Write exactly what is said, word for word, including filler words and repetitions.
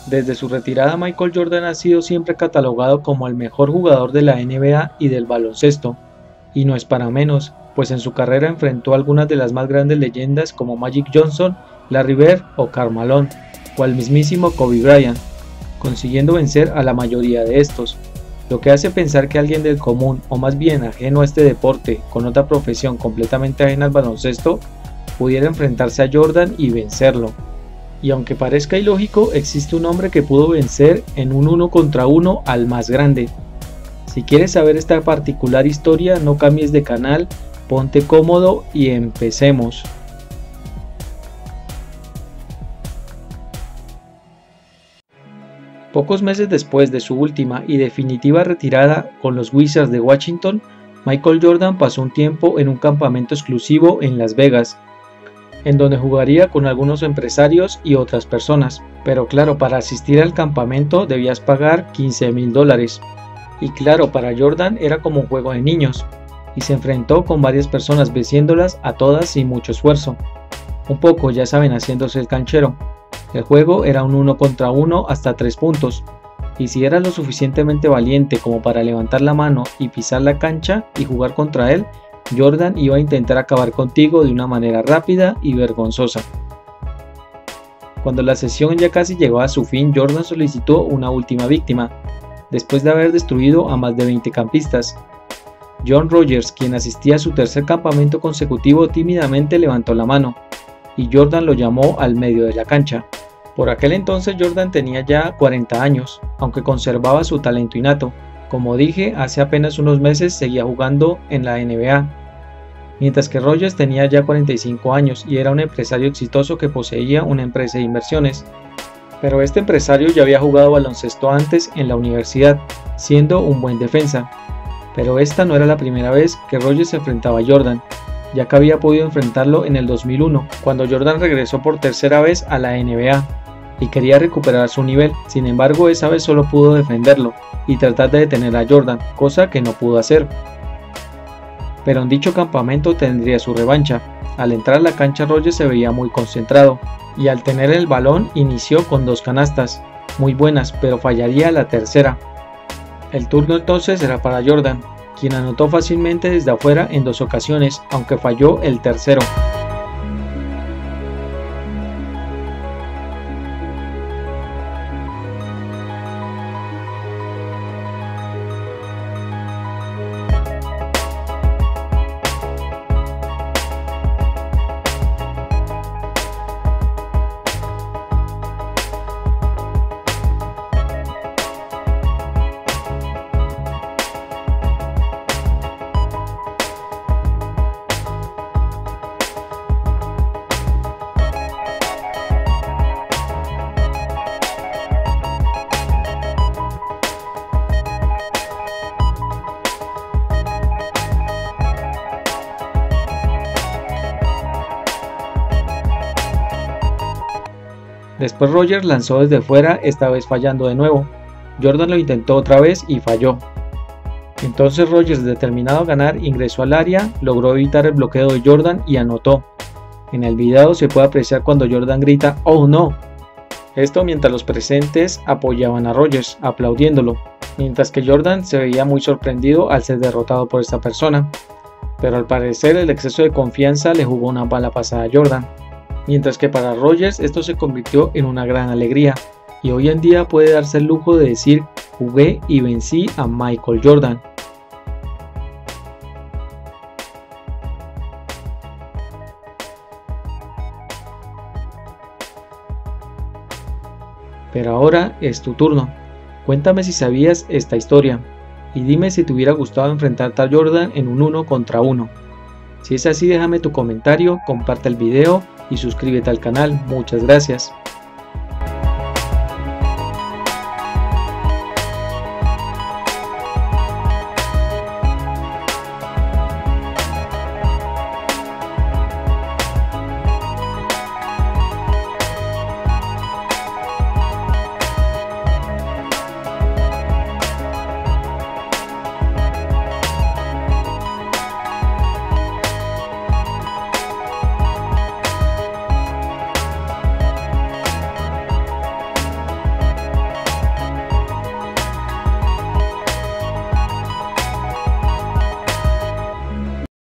Desde su retirada, Michael Jordan ha sido siempre catalogado como el mejor jugador de la N B A y del baloncesto, y no es para menos, pues en su carrera enfrentó a algunas de las más grandes leyendas como Magic Johnson, Larry Bird o Karl Malone, o al mismísimo Kobe Bryant, consiguiendo vencer a la mayoría de estos, lo que hace pensar que alguien del común, o más bien ajeno a este deporte, con otra profesión completamente ajena al baloncesto, pudiera enfrentarse a Jordan y vencerlo. Y aunque parezca ilógico, existe un hombre que pudo vencer en un uno contra uno al más grande. Si quieres saber esta particular historia, no cambies de canal, ponte cómodo y empecemos. Pocos meses después de su última y definitiva retirada con los Wizards de Washington, Michael Jordan pasó un tiempo en un campamento exclusivo en Las Vegas, en donde jugaría con algunos empresarios y otras personas. Pero claro, para asistir al campamento debías pagar quince mil dólares. Y claro, para Jordan era como un juego de niños, y se enfrentó con varias personas venciéndolas a todas sin mucho esfuerzo. Un poco, ya saben, haciéndose el canchero. El juego era un uno contra uno hasta tres puntos, y si eras lo suficientemente valiente como para levantar la mano y pisar la cancha y jugar contra él, Jordan iba a intentar acabar contigo de una manera rápida y vergonzosa. Cuando la sesión ya casi llegó a su fin, Jordan solicitó una última víctima, después de haber destruido a más de veinte campistas. John Rogers, quien asistía a su tercer campamento consecutivo, tímidamente levantó la mano, y Jordan lo llamó al medio de la cancha. Por aquel entonces Jordan tenía ya cuarenta años, aunque conservaba su talento innato. Como dije, hace apenas unos meses seguía jugando en la N B A, mientras que Rogers tenía ya cuarenta y cinco años y era un empresario exitoso que poseía una empresa de inversiones. Pero este empresario ya había jugado baloncesto antes en la universidad, siendo un buen defensa. Pero esta no era la primera vez que Rogers se enfrentaba a Jordan, ya que había podido enfrentarlo en el dos mil uno, cuando Jordan regresó por tercera vez a la N B A y quería recuperar su nivel. Sin embargo, esa vez solo pudo defenderlo y tratar de detener a Jordan, cosa que no pudo hacer. Pero en dicho campamento tendría su revancha. Al entrar a la cancha, Rogers se veía muy concentrado, y al tener el balón inició con dos canastas, muy buenas, pero fallaría la tercera. El turno entonces era para Jordan, quien anotó fácilmente desde afuera en dos ocasiones, aunque falló el tercero. Después Rogers lanzó desde fuera, esta vez fallando de nuevo. Jordan lo intentó otra vez y falló. Entonces Rogers, determinado a ganar, ingresó al área, logró evitar el bloqueo de Jordan y anotó. En el video se puede apreciar cuando Jordan grita "¡Oh no!". Esto mientras los presentes apoyaban a Rogers, aplaudiéndolo, mientras que Jordan se veía muy sorprendido al ser derrotado por esta persona. Pero al parecer el exceso de confianza le jugó una mala pasada a Jordan. Mientras que para Rogers esto se convirtió en una gran alegría, y hoy en día puede darse el lujo de decir "jugué y vencí a Michael Jordan". Pero ahora es tu turno. Cuéntame si sabías esta historia, y dime si te hubiera gustado enfrentarte a Jordan en un uno contra uno. Si es así, déjame tu comentario, comparte el video y suscríbete al canal. Muchas gracias.